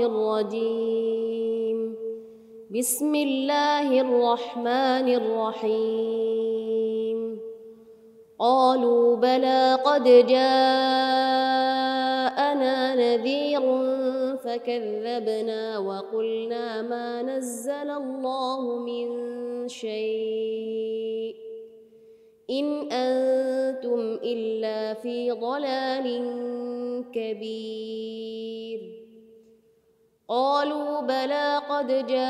الرجيم. بسم الله الرحمن الرحيم. قالوا بلى قد جاءنا نذير فكذبنا وقلنا ما نزل الله من شيء إن أنتم إلا في ضلال كبير. قالوا بلى قد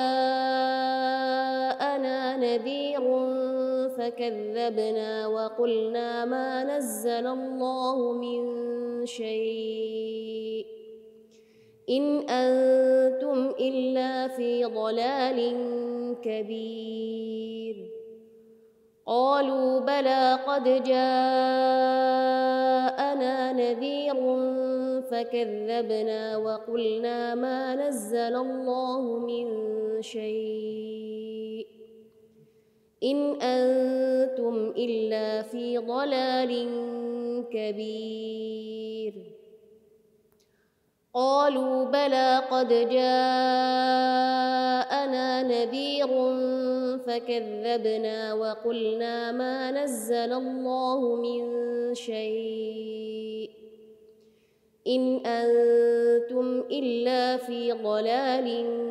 جاءنا نذير فكذبنا وقلنا ما نزل الله من شيء إن أنتم إلا في ضلال كبير. قالوا بلى قد جاءنا نذير فكذبنا وقلنا ما نزل الله من شيء إن أنتم إلا في ضلال كبير. قالوا بلى قد جاءنا نذير فكذبنا وقلنا ما نزل الله من شيء إن أنتم إلا في ضلال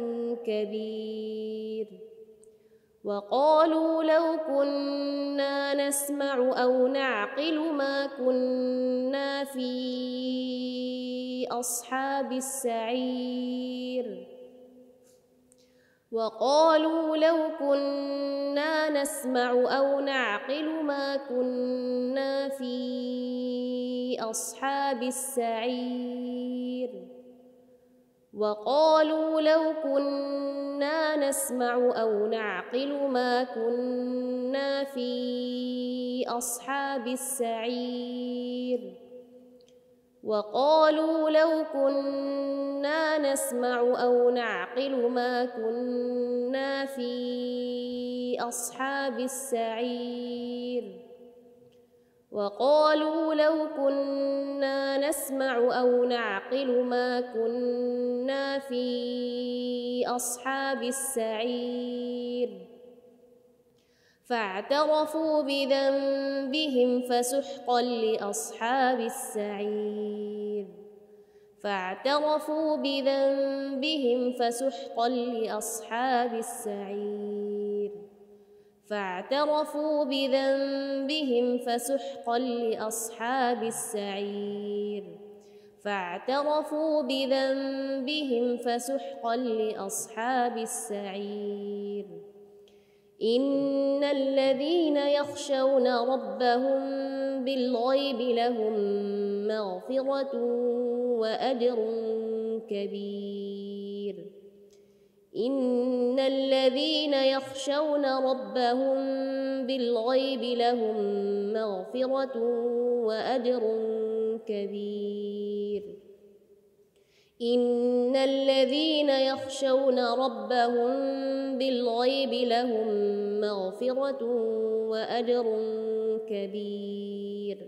كبير. وقالوا لو كنا نسمع أو نعقل ما كنا في أصحاب السعير. وقالوا لو كنا نسمع أو نعقل ما كنا في أصحاب السعير. وقالوا لو كنا نسمع أو نعقل ما كنا في أصحاب السعير. وقالوا لو كنا نسمع أو نعقل ما كنا في أصحاب السعير. وقالوا لو كنا نسمع أو نعقل ما كنا في أصحاب السعير. فاعترفوا بذنبهم فسحقا لأصحاب السعير. فاعترفوا بذنبهم فسحقا لأصحاب السعير. فاعترفوا بذنبهم فسحقا لأصحاب السعير. فاعترفوا بذنبهم فسحقا لأصحاب السعير. إن الذين يخشون ربهم بالغيب لهم مغفرة وأجر كبير. إن الذين يخشون ربهم بالغيب لهم مغفرة وأجر كبير. إن الذين يخشون ربهم بالغيب لهم مغفرة وأجر كبير.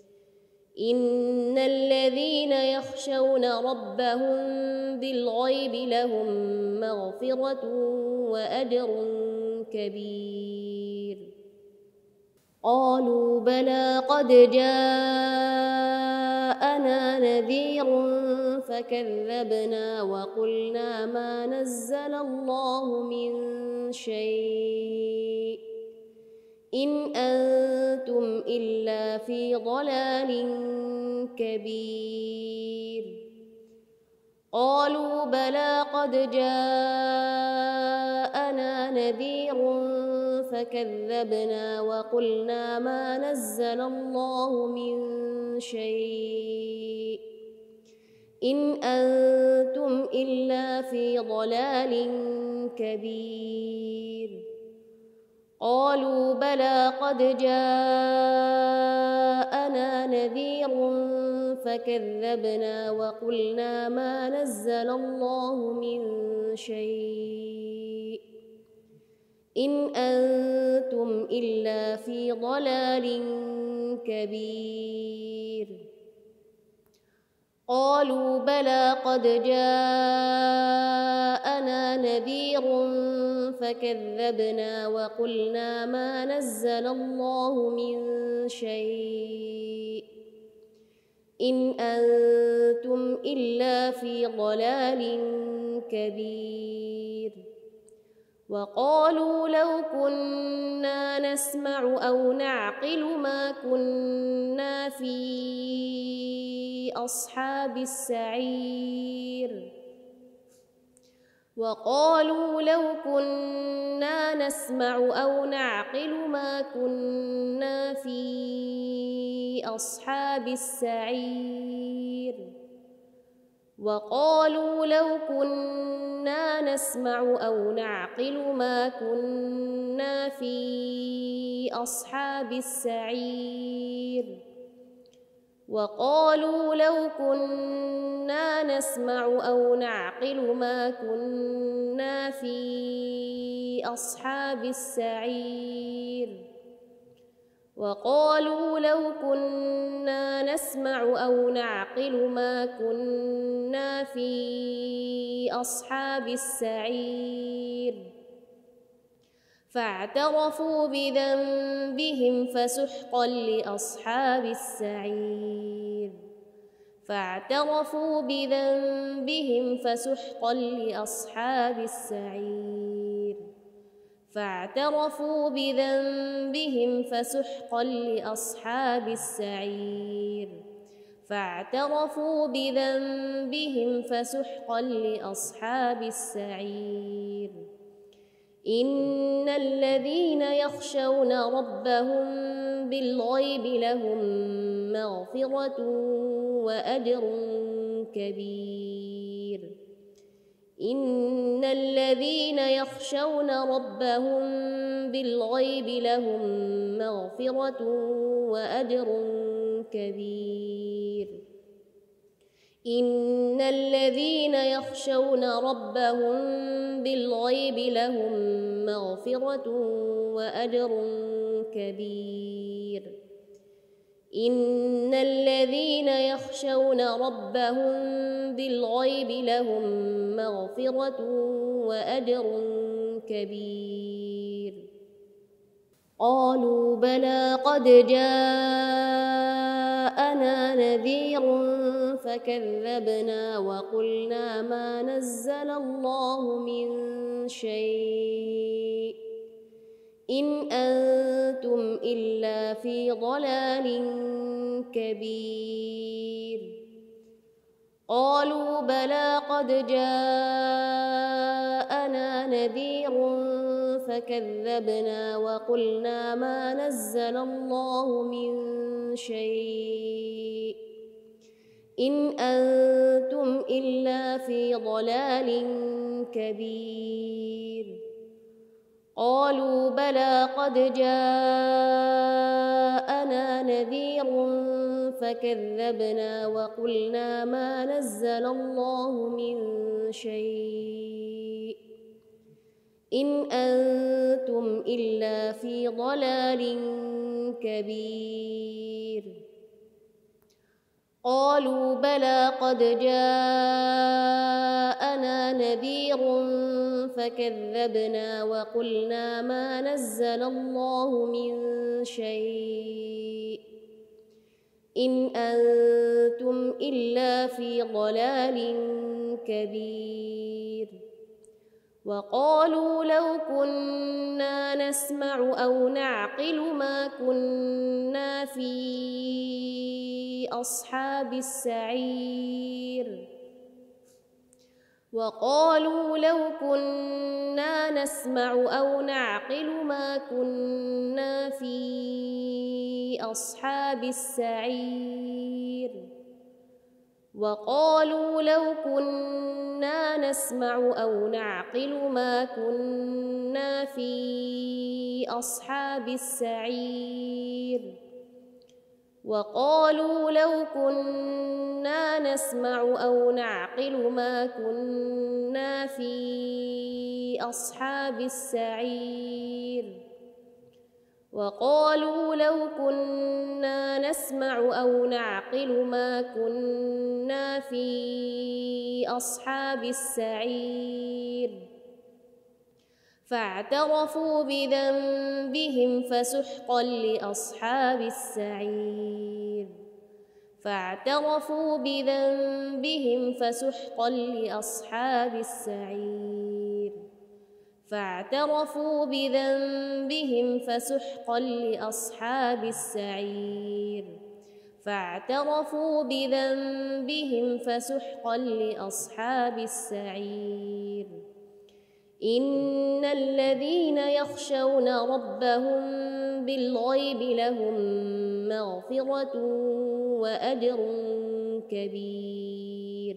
إن الذين يخشون ربهم بالغيب لهم مغفرة وأجر كبير. قالوا بلى قد جاءنا نذير فكذبنا وقلنا ما نزل الله من شيء إن أنتم إلا في ضلال كبير. قالوا بلى قد جاءنا نذير فكذبنا وقلنا ما نزل الله من شيء إن أنتم إلا في ضلال كبير. قالوا بلى قد جاءنا نذير فكذبنا وقلنا ما نزل الله من شيء إن أنتم إلا في ضلال كبير. قالوا بلى قد جاءنا نذير فكذبنا وقلنا ما نزل الله من شيء إن أنتم إلا في ضلال كبير. وقالوا لو كنا نسمع أو نعقل ما كنا في أصحاب السعير. وقالوا لو كنا نسمع أو نعقل ما كنا في أصحاب السعير. وقالوا لو كنا نسمع أو نعقل ما كنا في أصحاب السعير. وقالوا لو كنا نسمع أو نعقل ما كنا في أصحاب السعير. وقالوا لو كنا نسمع أو نعقل ما كنا في أصحاب السعير. فاعترفوا بذنبهم فسحقا لأصحاب السعير. فاعترفوا بذنبهم فسحقا لأصحاب السعير. فاعترفوا بذنبهم فسحقا لأصحاب السعير. فاعترفوا بذنبهم فسحقا لأصحاب السعير. إن الذين يخشون ربهم بالغيب لهم مغفرة وأجر كبير. إن الذين يخشون ربهم بالغيب لهم مغفرة وأجر كبير. إن الذين يخشون ربهم بالغيب لهم مغفرة وأجر كبير. إن الذين يخشون ربهم بالغيب لهم مغفرة وأجر كبير. قالوا بلى قد جاءنا نذير فكذبنا وقلنا ما نزل الله من شيء إن أنتم إلا في ضلال كبير. قالوا بلى قد جاءنا نذير فكذبنا وقلنا ما نزل الله من شيء إن أنتم إلا في ضلال كبير. قالوا بلى قد جاءنا نذير فكذبنا وقلنا ما نزل الله من شيء إن أنتم إلا في ضلال كبير. قالوا بلى قد جاءنا نذير فكذبنا وقلنا ما نزل الله من شيء إن أنتم إلا في ضلال كبير. وقالوا لو كنا نسمع أو نعقل ما كنا في أصحاب السعير. وقالوا لو كنا نسمع أو نعقل ما كنا في أصحاب السعير. وقالوا لو كنا نسمع أو نعقل ما كنا في أصحاب السعير. وقالوا لو كنا نسمع أو نعقل ما كنا في أصحاب السعير. وقالوا لو كنا نسمع أو نعقل ما كنا في أصحاب السعير. فاعترفوا بذنبهم فسحقا لأصحاب السعير. فاعترفوا بذنبهم فسحقا لأصحاب السعير. فاعترفوا بذنبهم فسحقا لأصحاب السعير. فاعترفوا بذنبهم فسحقا لأصحاب السعير. إن الذين يخشون ربهم بالغيب لهم مغفرة وأجر كبير.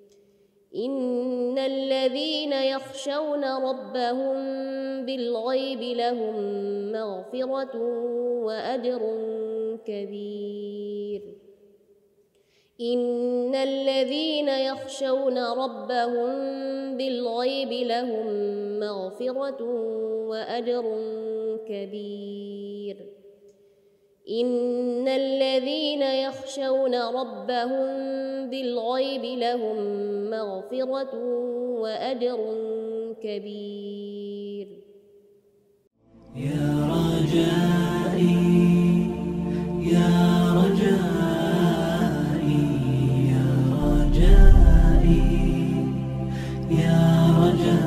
إن الذين يخشون ربهم بالغيب لهم مغفرة وأجر كبير. إن الذين يخشون ربهم بالغيب لهم مغفرة وأجر كبير. إن الذين يخشون ربهم بالغيب لهم مغفرة وأجر كبير. يا رجائي يا رجائي يا رجائي يا رجائي